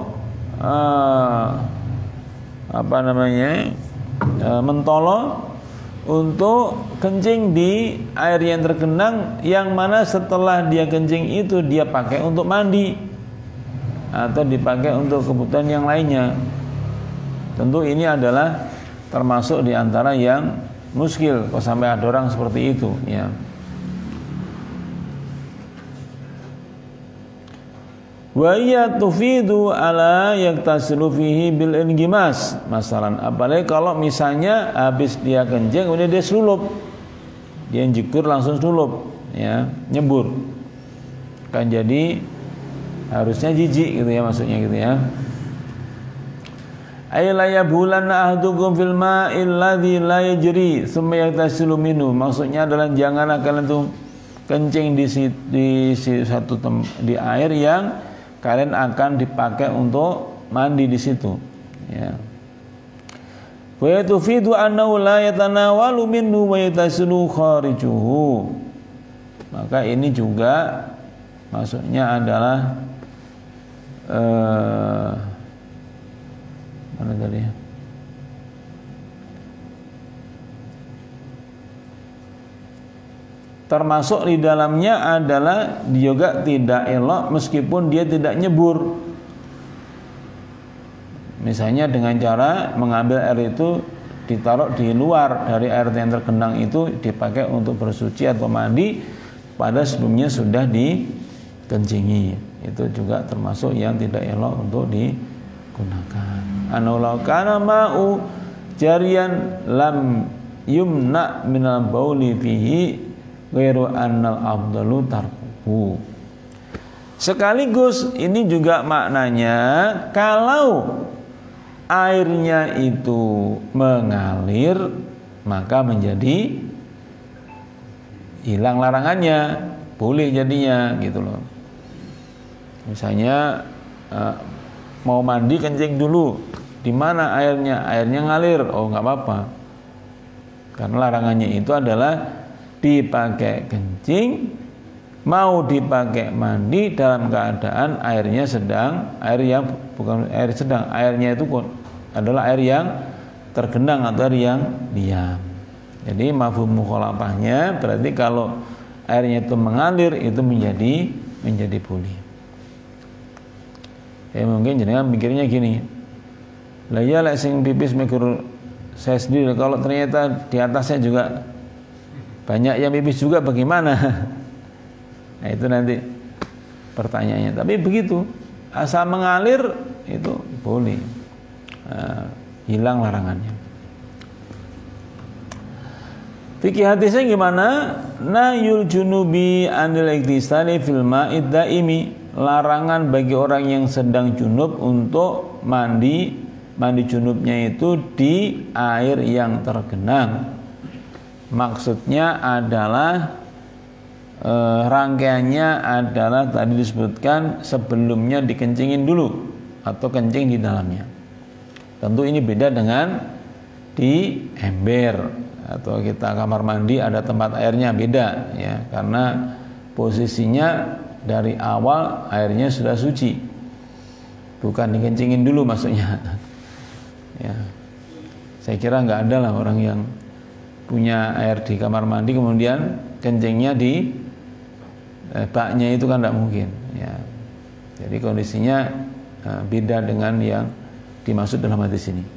mentolo untuk kencing di air yang tergenang, yang mana setelah dia kencing itu dia pakai untuk mandi atau dipakai untuk kebutuhan yang lainnya. Tentu ini adalah termasuk di antara yang muskil kalau sampai ada orang seperti itu, ya. Wa hiya tufidu ala yaktasilu fihi bil ingimas. Masalan, apalagi kalau misalnya habis dia kencing kemudian dia selulup, dia jikur langsung selulup, ya, nyebur, kan jadi harusnya jijik gitu ya, maksudnya gitu ya. Ay la yabulanna ahdukum fil ma'il ladzi la yajri tsumma yaktasilu minhu. Maksudnya adalah janganlah kalian tuh kencing di air yang kalian akan dipakai untuk mandi di situ, ya. wa tufidu annahu la yatanawalu minhu wa yatasulu kharijuhu. Maka ini juga maksudnya adalah mana tadi ya? Termasuk di dalamnya adalah juga tidak elok meskipun dia tidak nyebur. Misalnya dengan cara mengambil air itu ditaruh di luar dari air yang tergenang itu dipakai untuk bersuci atau mandi pada sebelumnya sudah dikencingi. Itu juga termasuk yang tidak elok untuk digunakan. Anaulau kana ma'u jarian lam yumna minal bauli fihi ghairu annal afdalu tarkuhu. Sekaligus ini juga maknanya kalau airnya itu mengalir maka menjadi hilang larangannya, boleh jadinya gitu loh. Misalnya mau mandi kencing dulu, di mana airnya? Airnya ngalir, oh nggak apa-apa. Karena larangannya itu adalah dipakai kencing, mau dipakai mandi dalam keadaan airnya sedang, air yang bukan air sedang, airnya itu adalah air yang tergenang atau air yang diam. Jadi mafhum mukhalafahnya berarti kalau airnya itu mengalir itu menjadi boleh. Ya mungkin jenengan mikirnya gini, lah ya lek sing pipis mikir saya sendiri, kalau ternyata di atasnya juga banyak yang pipis juga bagaimana? Nah itu nanti pertanyaannya. Tapi begitu, asal mengalir itu boleh, hilang larangannya. Fikih hadisnya gimana? Nahyul junubi anil iktisali fil ma'id daimi. Larangan bagi orang yang sedang junub untuk mandi junubnya itu di air yang tergenang. Maksudnya adalah rangkaiannya adalah tadi disebutkan sebelumnya dikencingin dulu atau kencing di dalamnya. Tentu ini beda dengan di ember atau kita kamar mandi ada tempat airnya, beda ya, karena posisinya dari awal airnya sudah suci, bukan dikencingin dulu maksudnya. Ya, saya kira nggak ada lah orang yang punya air di kamar mandi kemudian kencingnya di baknya, itu kan tidak mungkin ya. Jadi kondisinya beda dengan yang dimaksud dalam hadis ini.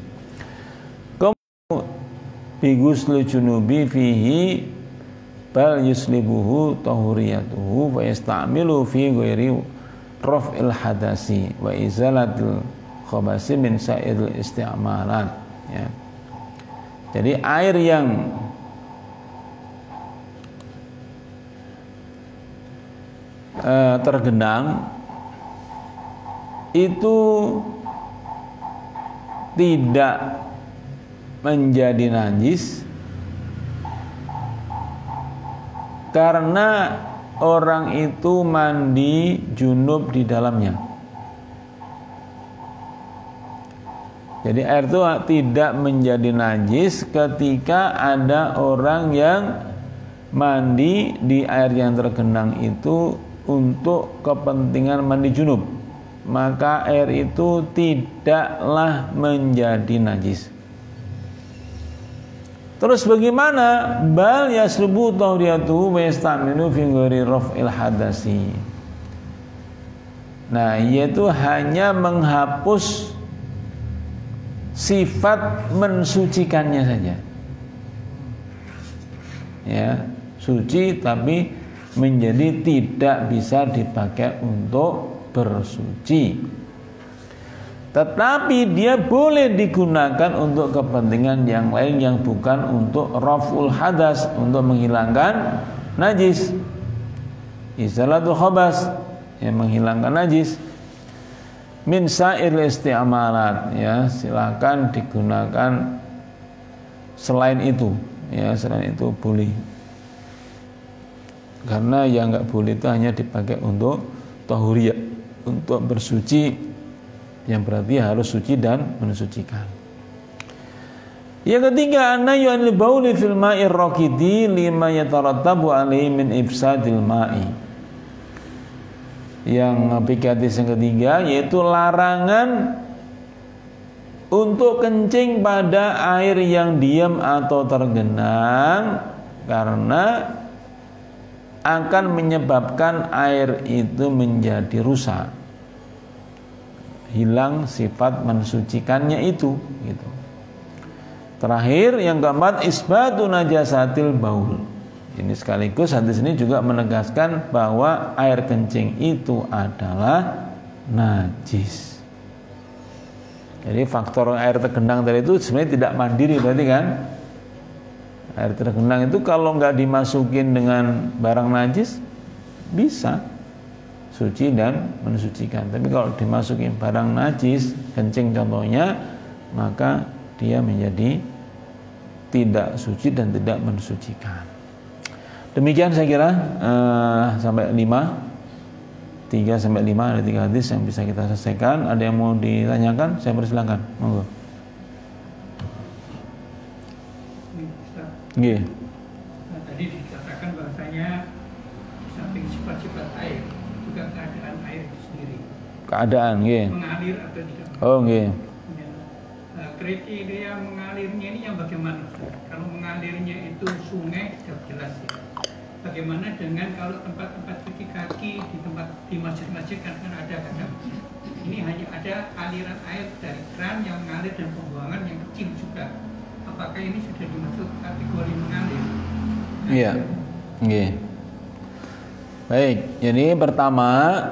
Biguslu junubi fihi bal yuslibuhu tahuriyatuhu wa yasta'milu fi ghairi raf'il hadasi wa izalatil khabasi min sa'iril isti'malat ya. Jadi air yang tergenang itu tidak menjadi najis karena orang itu mandi junub di dalamnya. Jadi air itu tidak menjadi najis ketika ada orang yang mandi di air yang tergenang itu untuk kepentingan mandi junub, maka air itu tidaklah menjadi najis. Terus bagaimana? Bal yaslubu tahriyatuhu wa yasta'milu fi ghairi raf'il hadasi. Nah, yaitu hanya menghapus sifat mensucikannya saja. Ya, suci tapi menjadi tidak bisa dipakai untuk bersuci. Tetapi dia boleh digunakan untuk kepentingan yang lain yang bukan untuk raf'ul hadas, untuk menghilangkan najis. Izalatul khabas, yang menghilangkan najis. Min sa'ir isti'malat, ya, silakan digunakan selain itu, ya, selain itu boleh. Karena yang enggak boleh itu hanya dipakai untuk tahuriyah, untuk bersuci, yang berarti harus suci dan mensucikan. Yang ketiga, an-nahyu 'anil bauli fil ma'ir raqidi lima yatarattabu 'alaihi min ifsadil ma'i. Yang hadis yang ketiga yaitu larangan untuk kencing pada air yang diam atau tergenang karena akan menyebabkan air itu menjadi rusak, hilang sifat mensucikannya itu gitu. Terakhir yang keempat, isbatu najasatil baul. Ini sekaligus hadis ini juga menegaskan bahwa air kencing itu adalah najis. Jadi faktor air tergenang tadi itu sebenarnya tidak mandiri berarti kan. Air tergenang itu kalau nggak dimasukin dengan barang najis bisa suci dan mensucikan. Tapi kalau dimasukin barang najis, kencing contohnya, maka dia menjadi tidak suci dan tidak mensucikan. Demikian saya kira sampai 3 sampai 5 ada 3 hadis yang bisa kita selesaikan. Ada yang mau ditanyakan? Saya persilakan. Monggo. Nggih. Tadi dikatakan bahwasanya samping sifat-sifat air juga keadaan air itu sendiri. Keadaan, nggih. Mengalir atau tidak. Oh, nggih. Kriteria mengalirnya ini yang bagaimana? Kalau mengalirnya itu sungai sudah jelas ya. Bagaimana dengan kalau tempat-tempat cuci kaki di masjid-masjid kan ada kadang ini hanya ada aliran air dari keran yang mengalir dan pembuangan yang kecil juga. Apakah ini sudah dimaksud kategori mengalir? Iya. Nggih. Baik, jadi pertama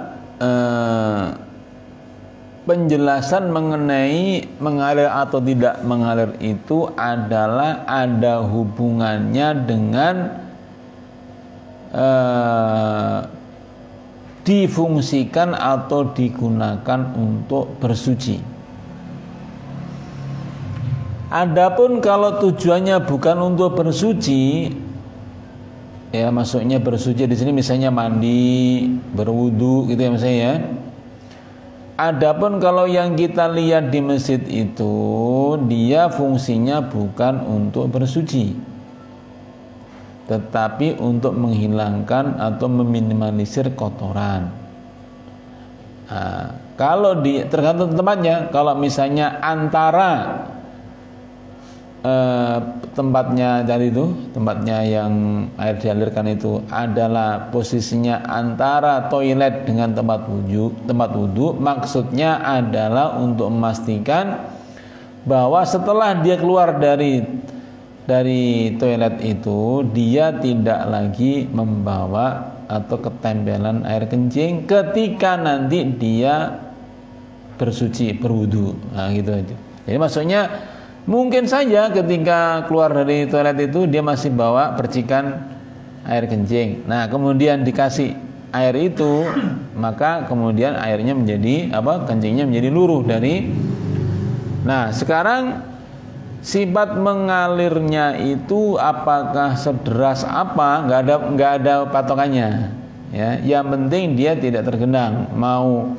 penjelasan mengenai mengalir atau tidak mengalir itu adalah ada hubungannya dengan difungsikan atau digunakan untuk bersuci. Adapun kalau tujuannya bukan untuk bersuci, ya maksudnya bersuci di sini misalnya mandi, berwudu gitu ya misalnya ya. Adapun kalau yang kita lihat di masjid itu dia fungsinya bukan untuk bersuci, tetapi untuk menghilangkan atau meminimalisir kotoran. Nah, kalau tergantung tempatnya, kalau misalnya antara tempatnya tadi itu, tempatnya yang air dialirkan itu adalah posisinya antara toilet dengan tempat wudu, maksudnya adalah untuk memastikan bahwa setelah dia keluar dari toilet itu dia tidak lagi membawa atau ketempelan air kencing ketika nanti dia bersuci, berwudu. Nah, gitu aja. Jadi maksudnya mungkin saja ketika keluar dari toilet itu dia masih bawa percikan air kencing. Nah, kemudian dikasih air itu, maka kemudian airnya menjadi kencingnya menjadi luruh dari. Nah, sekarang sifat mengalirnya itu apakah sederas apa? Nggak ada patokannya. Ya, yang penting dia tidak tergenang. Mau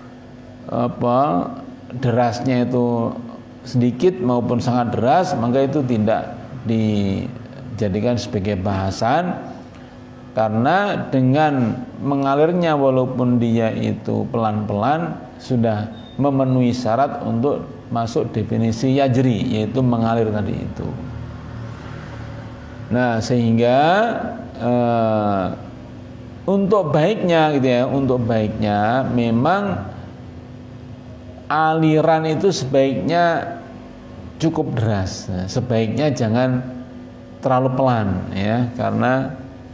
derasnya itu sedikit maupun sangat deras, maka itu tidak dijadikan sebagai bahasan, karena dengan mengalirnya walaupun dia itu pelan-pelan sudah memenuhi syarat untuk masuk definisi yajri, yaitu mengalir tadi itu. Nah, sehingga untuk baiknya gitu ya, untuk baiknya memang aliran itu sebaiknya cukup deras. Nah, sebaiknya jangan terlalu pelan ya, karena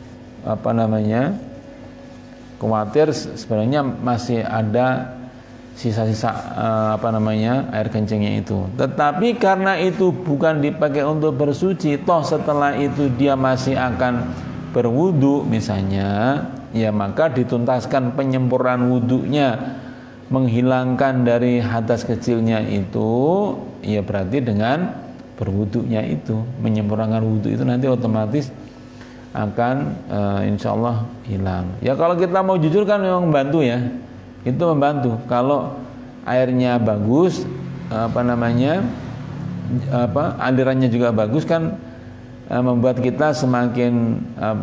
khawatir sebenarnya masih ada sisa-sisa air kencingnya itu. Tetapi karena itu bukan dipakai untuk bersuci, toh setelah itu dia masih akan berwudu misalnya, ya maka dituntaskan penyempurnaan wudunya, menghilangkan dari hadas kecilnya itu, ya berarti dengan berwudunya itu, menyempurnakan wudu itu nanti otomatis akan insya Allah hilang. Ya kalau kita mau jujur kan memang membantu ya, itu membantu. Kalau airnya bagus, alirannya juga bagus kan, membuat kita semakin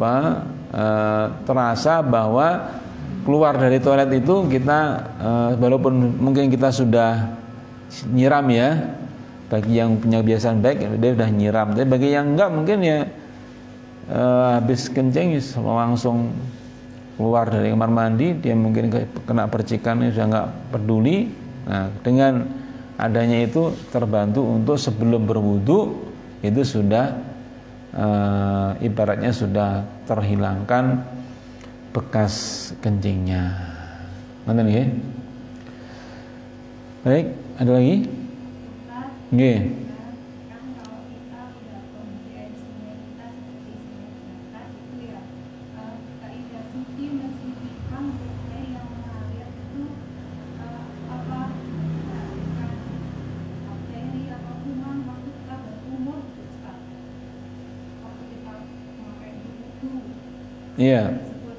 terasa bahwa keluar dari toilet itu kita walaupun mungkin kita sudah nyiram ya, bagi yang punya kebiasaan baik dia sudah nyiram, tapi bagi yang enggak mungkin ya habis kencing langsung keluar dari kamar mandi, dia mungkin kena percikan sudah enggak peduli. Nah, dengan adanya itu terbantu untuk sebelum berwudu itu sudah ibaratnya sudah terhilangkan bekas kencingnya. Mana nih? Baik, ada lagi? Nggih. Iya.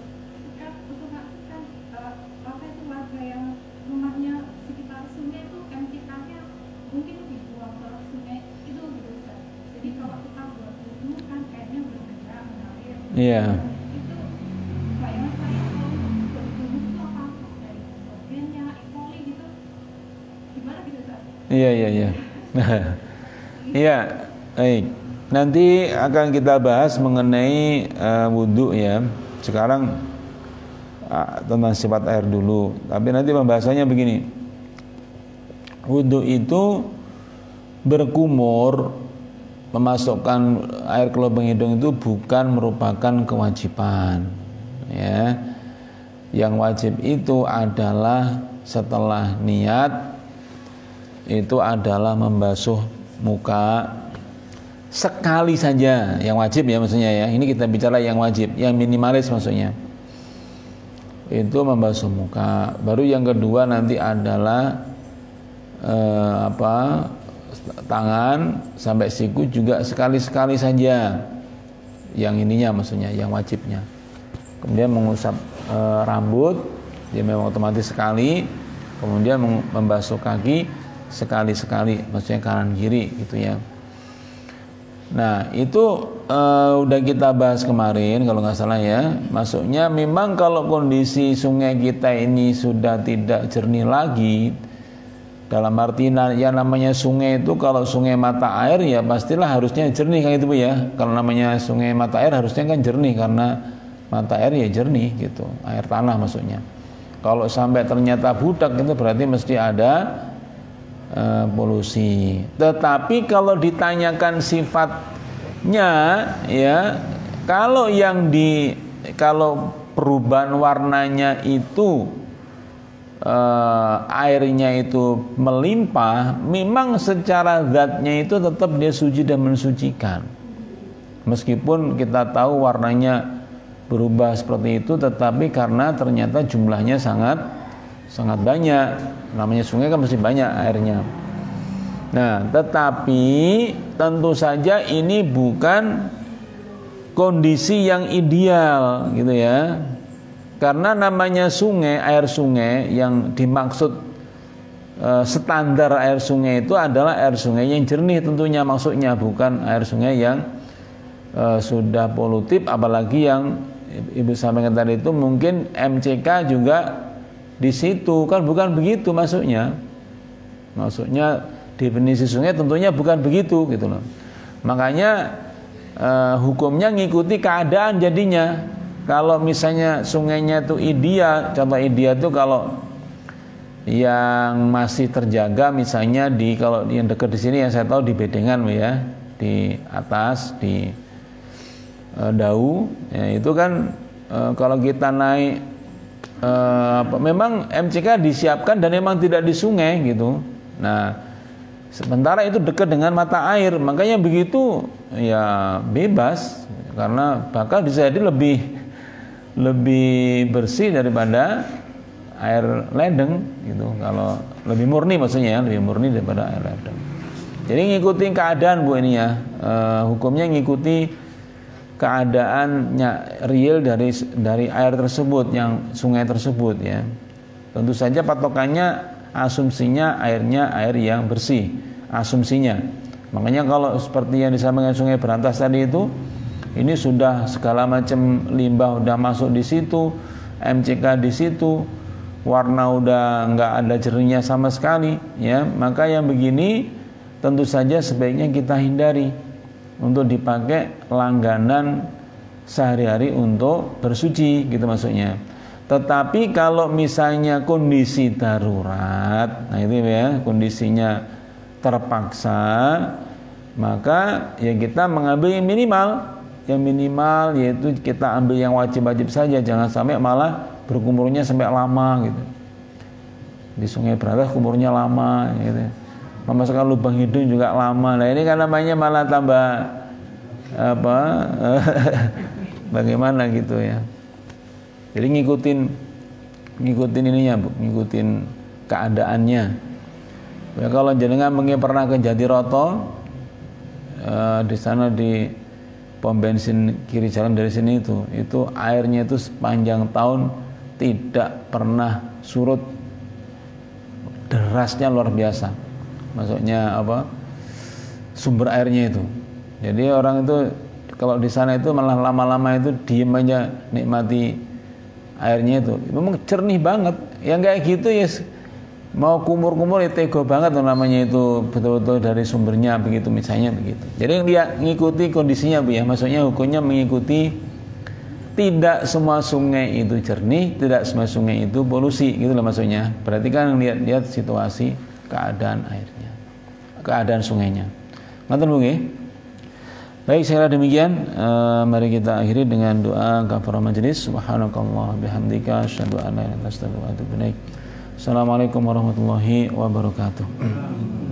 Iya. Iya. Iya, baik. Nanti akan kita bahas mengenai wudhu ya. Sekarang tentang sifat air dulu. Tapi nanti pembahasannya begini. Wudhu itu berkumur, memasukkan air ke lubang hidung itu bukan merupakan kewajiban ya. Yang wajib itu adalah setelah niat itu adalah membasuh muka sekali saja, yang wajib ya maksudnya ya. Ini kita bicara yang wajib, yang minimalis maksudnya. Itu membasuh muka. Baru yang kedua nanti adalah tangan sampai siku juga sekali-sekali saja. Yang ininya maksudnya, yang wajibnya. Kemudian mengusap rambut, dia memang otomatis sekali. Kemudian membasuh kaki sekali-sekali, maksudnya kanan kiri gitu ya. Nah itu udah kita bahas kemarin kalau nggak salah ya. Maksudnya memang kalau kondisi sungai kita ini sudah tidak jernih lagi, dalam arti yang namanya sungai itu kalau sungai mata air ya pastilah harusnya jernih kan itu Bu ya. Kalau namanya sungai mata air harusnya kan jernih karena mata air ya jernih gitu, air tanah maksudnya. Kalau sampai ternyata budak itu berarti mesti ada polusi. Tetapi kalau ditanyakan sifatnya ya, kalau perubahan warnanya itu airnya itu melimpah, memang secara zatnya itu tetap dia suci dan mensucikan. Meskipun kita tahu warnanya berubah seperti itu, tetapi karena ternyata jumlahnya sangat banyak. Namanya sungai kan masih banyak airnya. Nah, tetapi tentu saja ini bukan kondisi yang ideal gitu ya. Karena namanya sungai, air sungai yang dimaksud standar air sungai itu adalah air sungai yang jernih tentunya maksudnya, bukan air sungai yang sudah polutif, apalagi yang Ibu sampaikan tadi itu mungkin MCK juga di situ, kan bukan begitu maksudnya. Maksudnya definisi sungai tentunya bukan begitu gitu loh. Makanya hukumnya ngikuti keadaan jadinya. Kalau misalnya sungainya itu ideal, contoh ideal itu kalau yang masih terjaga misalnya kalau yang dekat di sini yang saya tahu di Bedengan ya, di atas di Dau ya, itu kan kalau kita naik memang MCK disiapkan dan memang tidak di sungai gitu. Nah, sementara itu dekat dengan mata air, makanya begitu ya bebas karena bakal bisa jadi lebih bersih daripada air ledeng gitu. Kalau lebih murni maksudnya ya, lebih murni daripada air ledeng. Jadi ngikutin keadaan Bu ini ya, hukumnya ngikuti keadaannya real dari air tersebut, yang sungai tersebut ya. Tentu saja patokannya asumsinya airnya air yang bersih, asumsinya. Makanya kalau seperti yang disampaikan Sungai Berantas tadi itu, ini sudah segala macam limbah udah masuk di situ, MCK di situ, warna udah nggak ada jernihnya sama sekali, ya. Maka yang begini tentu saja sebaiknya kita hindari untuk dipakai langganan sehari-hari untuk bersuci, gitu maksudnya. Tetapi kalau misalnya kondisi darurat, nah itu ya, kondisinya terpaksa, maka ya kita mengambil yang minimal yaitu kita ambil yang wajib-wajib saja, jangan sampai malah berkumurnya sampai lama gitu. Di Sungai Berantas kumurnya lama gitu. Memasukkan lubang hidung juga lama. Nah ini kan namanya malah tambah apa bagaimana gitu ya. Jadi ngikutin ininya Bu, ngikutin keadaannya. Ya, kalau jenengan mungkin pernah ke Jatiroto, di sana di pom bensin kiri jalan dari sini itu airnya itu sepanjang tahun tidak pernah surut, derasnya luar biasa. Maksudnya apa? Sumber airnya itu. Jadi orang itu kalau di sana itu malah lama-lama itu diem aja nikmati airnya itu. Memang jernih banget. Yang kayak gitu ya mau kumur-kumur ya tego banget namanya, itu betul-betul dari sumbernya begitu, misalnya begitu. Jadi dia ngikuti kondisinya Bu ya, maksudnya hukumnya mengikuti tidak semua sungai itu jernih, tidak semua sungai itu polusi, gitu loh maksudnya. Berarti kan lihat situasi keadaan airnya, keadaan sungainya. Ngoten Bu nggih. Baik, saya kira demikian. Mari kita akhiri dengan doa kafaraah majelis. Subhanakallah bihamdika asyhadu an la ilaha illa anta astaghfiruka wa atubu ilaik. Assalamualaikum warahmatullahi wabarakatuh.